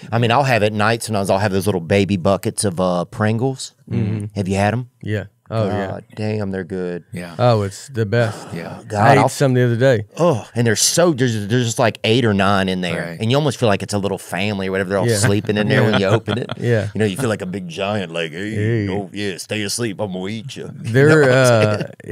I mean, I'll have at night. Sometimes I'll have those little baby buckets of Pringles. Have you had them? Yeah. Oh, yeah. Damn, they're good. Yeah. Oh, it's the best. Yeah. God, I ate some the other day. Oh, and there's just like 8 or 9 in there, Right. and you almost feel like it's a little family or whatever. They're all sleeping in there when you open it. Yeah. You know, you feel like a big giant, like, hey, stay asleep. I'm gonna eat you. They're